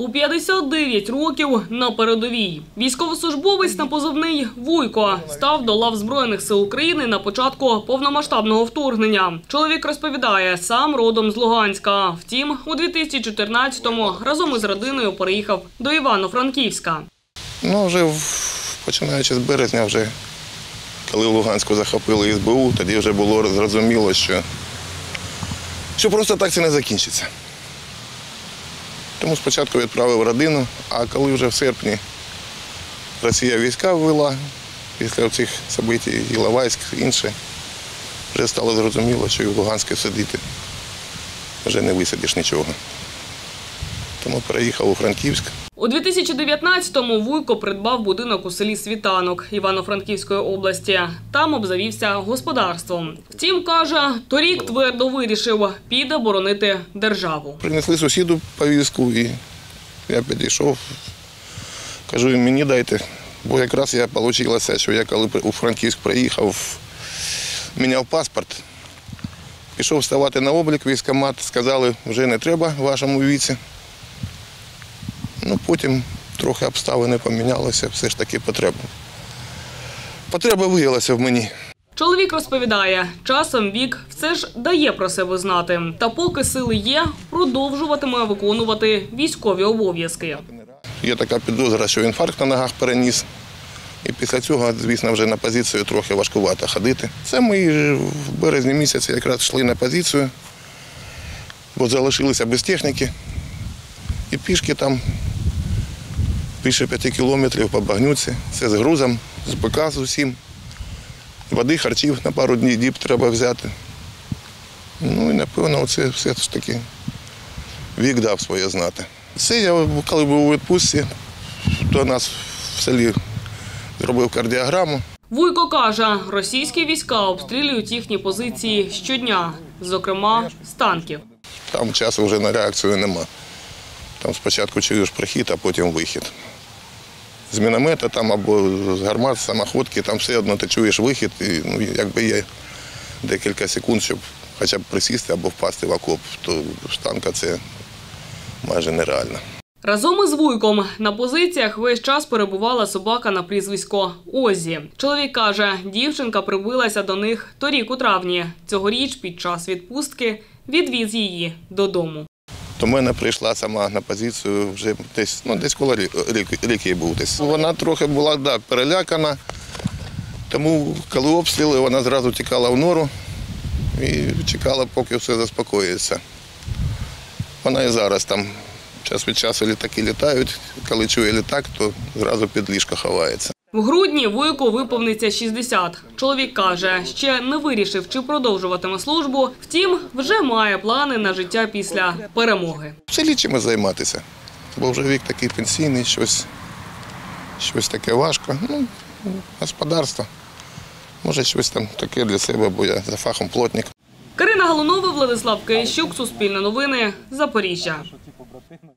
У 59 років на передовій. Військовослужбовець на позивний «Вуйко» став до лав Збройних сил України на початку повномасштабного вторгнення. Чоловік розповідає, сам родом з Луганська. Втім, у 2014-му разом із родиною переїхав до Івано-Франківська. Вже починаючи з березня, коли в Луганську захопили СБУ, тоді вже було зрозуміло, що просто так це не закінчиться. Тому спочатку відправив родину, а коли вже в серпні Росія війська ввела, після цих подій, Іловайськ, інше, вже стало зрозуміло, що і в Луганську сидіти вже не висадиш нічого. Тому переїхав у Франківськ. У 2019-му Вуйко придбав будинок у селі Світанок Івано-Франківської області. Там обзавівся господарством. Втім, каже, торік твердо вирішив – піде боронити державу. Принесли сусіду повістку, і я підійшов, кажу, мені дайте. Бо якраз вийшло, що я коли у Франківськ приїхав, міняв паспорт, пішов ставати на облік, військкомат, сказали, вже не треба в вашому віці. Потім трохи обставини помінялися, все ж таки потреба. Потреба виявилася в мені. Чоловік розповідає, часом вік все ж дає про себе знати. Та поки сили є, продовжуватиме виконувати військові обов'язки. Є така підозра, що інфаркт на ногах переніс. І після цього, звісно, вже на позицію трохи важкувато ходити. Це ми в березні місяці якраз йшли на позицію, бо залишилися без техніки. І пішки там більше 5 кілометрів по багнюці. Це з грузом, з БК з усім. Води, харчів на пару діб треба взяти. І, напевно, це все ж таки вік дав своє знати. Це я, коли був у відпустці, до нас в селі зробив кардіограму. Вуйко каже, російські війська обстрілюють їхні позиції щодня, зокрема з танків. Там часу вже на реакцію нема. Там спочатку чуєш прихід, а потім вихід. З міномета там або з гармат, з самоходки, там все одно ти чуєш вихід, і якби є декілька секунд, щоб хоча б присісти або впасти в окоп, то з танка це майже нереально. Разом із Вуйком на позиціях весь час перебувала собака на прізвисько Озі. Чоловік каже, дівчинка прибилася до них торік у травні. Цьогоріч під час відпустки відвіз її додому. До мене прийшла сама на позицію вже десь коло рік їй був. Вона трохи була перелякана, тому коли обстріли, вона зразу тікала в нору і чекала, поки все заспокоїться. Вона і зараз там час від часу літаки літають, коли чує літак, то зразу під ліжко ховається. В грудні Вуйку виповниться 60. Чоловік каже, ще не вирішив, чи продовжуватиме службу, втім, вже має плани на життя після перемоги. В селі чимось займатися, бо вже вік такий пенсійний, щось таке важко. Господарство, може щось там таке для себе, бо я за фахом плотник. Карина Галунова, Владислав Киящук, Суспільне новини, Запоріжжя.